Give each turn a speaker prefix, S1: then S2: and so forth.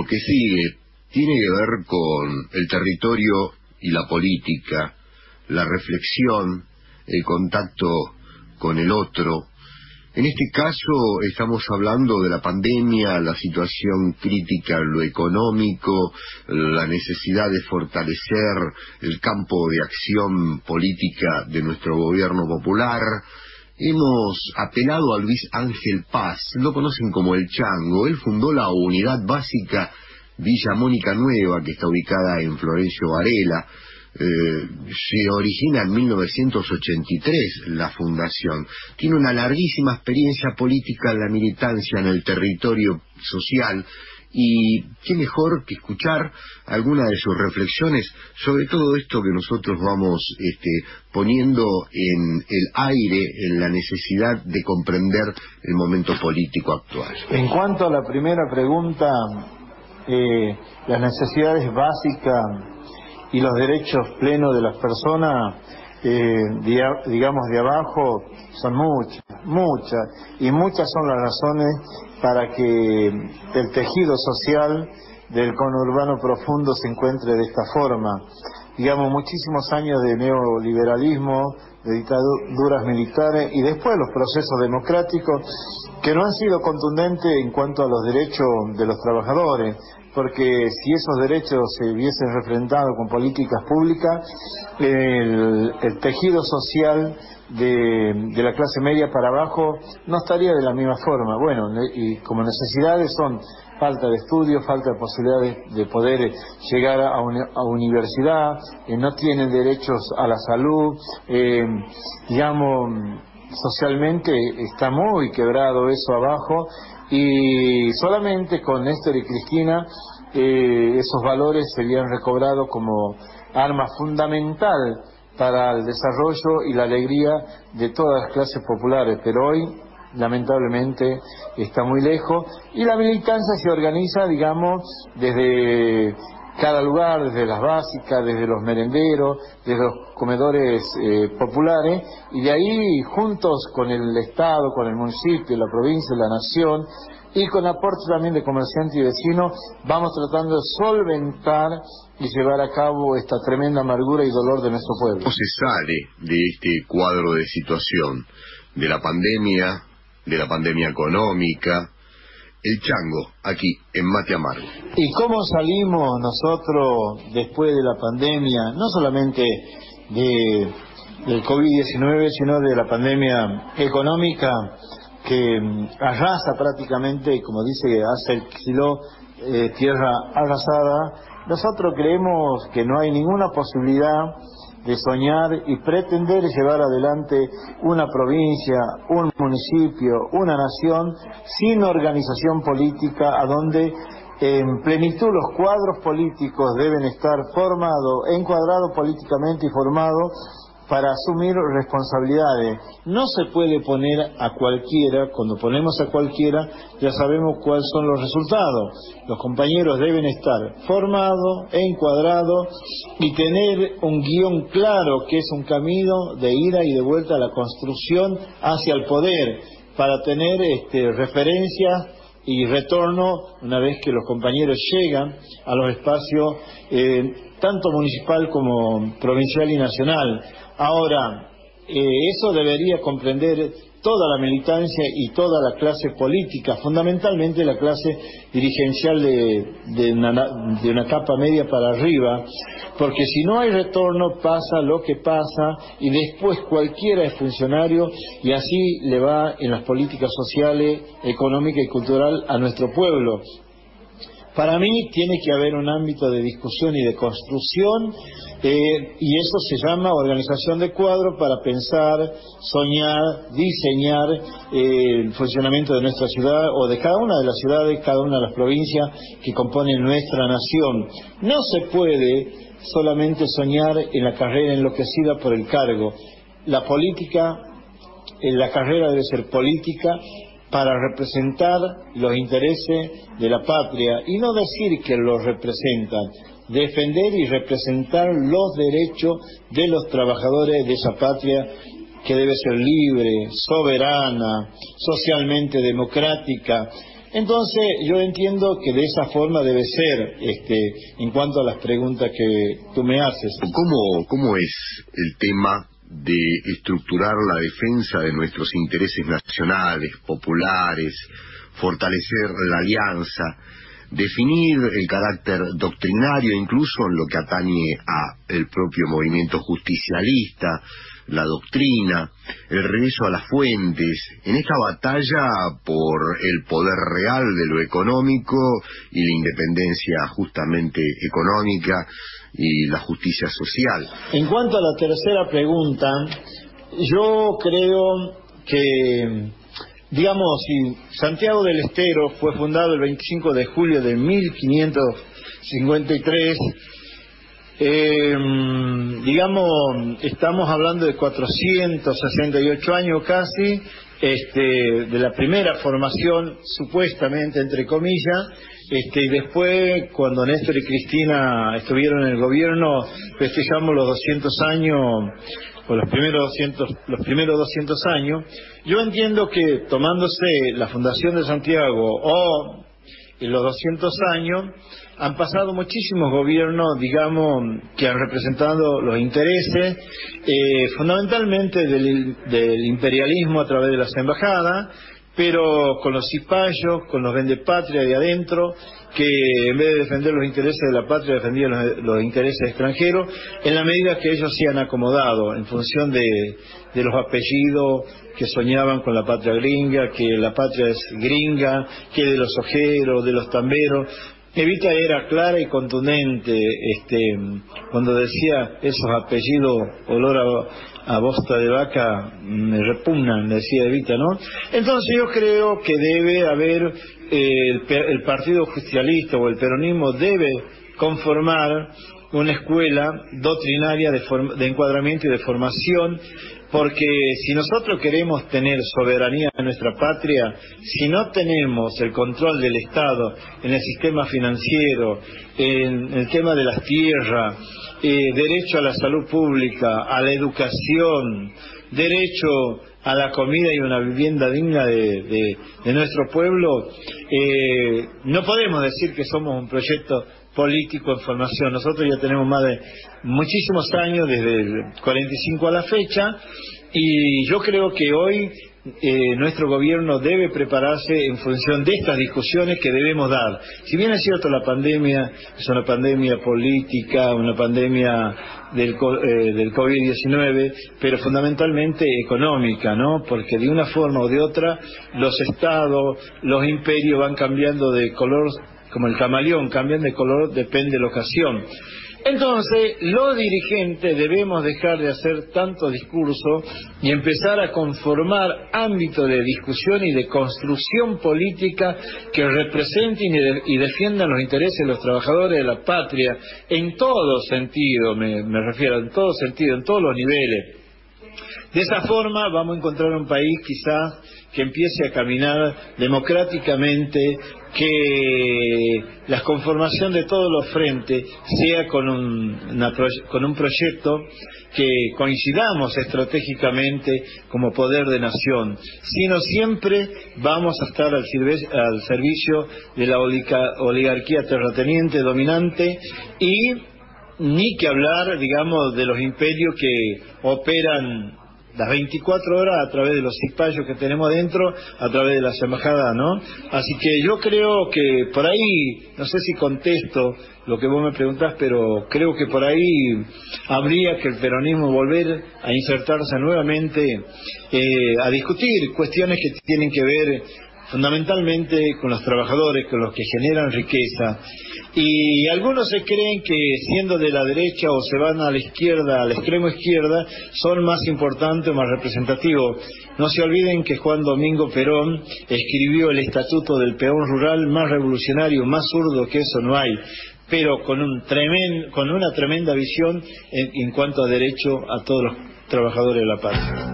S1: que sigue tiene que ver con el territorio y la política, la reflexión, el contacto con el otro. En este caso estamos hablando de la pandemia, la situación crítica en lo económico, la necesidad de fortalecer el campo de acción política de nuestro gobierno popular. Hemos apelado a Luis Ángel Paz, lo conocen como el Chango. Él fundó la unidad básica Villa Mónica Nueva, que está ubicada en Florencio Varela. Se origina en 1983 la fundación. Tiene una larguísima experiencia política en la militancia en el territorio social, y qué mejor que escuchar algunas de sus reflexiones sobre todo esto que nosotros vamos poniendo en el aire, en la necesidad de comprender el momento político actual.
S2: En cuanto a la primera pregunta, las necesidades básicas y los derechos plenos de las personas, digamos de abajo, son muchas, y muchas son las razones para que el tejido social del conurbano profundo se encuentre de esta forma. Digamos, muchísimos años de neoliberalismo, de dictaduras militares y después los procesos democráticos que no han sido contundentes en cuanto a los derechos de los trabajadores, porque si esos derechos se hubiesen refrendado con políticas públicas, el tejido social de la clase media para abajo no estaría de la misma forma. Bueno, y como necesidades son falta de estudio, falta de posibilidades de poder llegar a universidad, no tienen derechos a la salud, digamos, socialmente está muy quebrado eso abajo, y solamente con Néstor y Cristina esos valores serían recobrados como arma fundamental para el desarrollo y la alegría de todas las clases populares, pero hoy lamentablemente está muy lejos, y la militancia se organiza, digamos, desde cada lugar, desde las básicas, desde los merenderos, desde los comedores populares, y de ahí juntos con el Estado, con el municipio, la provincia, la nación, y con aporte también de comerciantes y vecinos, vamos tratando de solventar y llevar a cabo esta tremenda amargura y dolor de nuestro pueblo.
S1: ¿Cómo se sale de este cuadro de situación, de la pandemia económica? El Chango, aquí, en Mate Amargo.
S2: ¿Y cómo salimos nosotros después de la pandemia, no solamente del COVID-19, sino de la pandemia económica que arrasa prácticamente, como dice, hace el kilo tierra arrasada? Nosotros creemos que no hay ninguna posibilidad de soñar y pretender llevar adelante una provincia, un municipio, una nación sin organización política, a donde en plenitud los cuadros políticos deben estar formados, encuadrados políticamente y formados para asumir responsabilidades. No se puede poner a cualquiera. Cuando ponemos a cualquiera ya sabemos cuáles son los resultados. Los compañeros deben estar formados, encuadrados y tener un guión claro, que es un camino de ida y de vuelta a la construcción hacia el poder, para tener referencias y retorno una vez que los compañeros llegan a los espacios tanto municipal como provincial y nacional. Ahora, eso debería comprender toda la militancia y toda la clase política, fundamentalmente la clase dirigencial de una capa media para arriba, porque si no hay retorno pasa lo que pasa, y después cualquiera es funcionario, y así le va en las políticas sociales, económicas y cultural a nuestro pueblo. Para mí tiene que haber un ámbito de discusión y de construcción, y eso se llama organización de cuadro para pensar, soñar, diseñar el funcionamiento de nuestra ciudad, o de cada una de las ciudades, cada una de las provincias que componen nuestra nación. No se puede solamente soñar en la carrera enloquecida por el cargo. La política, la carrera debe ser política para representar los intereses de la patria, y no decir que los representan, defender y representar los derechos de los trabajadores de esa patria, que debe ser libre, soberana, socialmente democrática, Entonces yo entiendo que de esa forma debe ser, en cuanto a las preguntas que tú me haces.
S1: ¿Cómo es el tema de estructurar la defensa de nuestros intereses nacionales, populares, fortalecer la alianza, definir el carácter doctrinario incluso en lo que atañe a el propio movimiento justicialista, la doctrina, el regreso a las fuentes, en esta batalla por el poder real de lo económico y la independencia justamente económica y la justicia social?
S2: En cuanto a la tercera pregunta, yo creo que, digamos, si Santiago del Estero fue fundado el 25 de julio de 1553, digamos, estamos hablando de 468 años casi, de la primera formación, supuestamente, entre comillas, y después, cuando Néstor y Cristina estuvieron en el gobierno, festejamos los 200 años, o los primeros 200 años. Yo entiendo que, tomándose la fundación de Santiago o en los 200 años, han pasado muchísimos gobiernos, digamos, que han representado los intereses, fundamentalmente del imperialismo a través de las embajadas, pero con los cipayos, con los vendepatria de adentro, que en vez de defender los intereses de la patria, defendían los intereses extranjeros, en la medida que ellos se han acomodado, en función de los apellidos que soñaban con la patria gringa, que la patria es gringa, que de los ojeros, de los tamberos. Evita era clara y contundente cuando decía esos apellidos, olor a bosta de vaca, me repugnan, decía Evita, ¿no? Entonces yo creo que debe haber, el Partido Justicialista o el peronismo debe conformar una escuela doctrinaria de encuadramiento y de formación, porque si nosotros queremos tener soberanía en nuestra patria, si no tenemos el control del Estado en el sistema financiero, en el tema de las tierras, derecho a la salud pública, a la educación, derecho a la comida y una vivienda digna de nuestro pueblo, no podemos decir que somos un proyecto político en formación. Nosotros ya tenemos más de muchísimos años, desde el 45 a la fecha, y yo creo que hoy nuestro gobierno debe prepararse en función de estas discusiones que debemos dar. Si bien es cierto, la pandemia es una pandemia política, una pandemia del COVID-19, pero fundamentalmente económica, ¿no? Porque de una forma o de otra los estados, los imperios van cambiando de color, como el camaleón, cambian de color, depende de la ocasión. Entonces, los dirigentes debemos dejar de hacer tanto discurso y empezar a conformar ámbitos de discusión y de construcción política que representen y defiendan los intereses de los trabajadores de la patria, en todo sentido, me refiero, en todo sentido, en todos los niveles. De esa forma vamos a encontrar un país quizás que empiece a caminar democráticamente, que la conformación de todos los frentes sea con un proyecto que coincidamos estratégicamente como poder de nación, sino siempre vamos a estar al servicio de la oligarquía terrateniente dominante, y ni que hablar, digamos, de los imperios que operan las 24 horas a través de los cipayos que tenemos dentro, a través de las embajadas, ¿no? Así que yo creo que por ahí, no sé si contesto lo que vos me preguntás, pero creo que por ahí habría que el peronismo volver a insertarse nuevamente, a discutir cuestiones que tienen que ver fundamentalmente con los trabajadores, con los que generan riqueza. Y algunos se creen que siendo de la derecha o se van a la izquierda, a la extrema izquierda, son más importantes o más representativos. No se olviden que Juan Domingo Perón escribió el Estatuto del Peón Rural, más revolucionario, más zurdo que eso no hay, pero con una tremenda visión en cuanto a derecho a todos los trabajadores de la patria.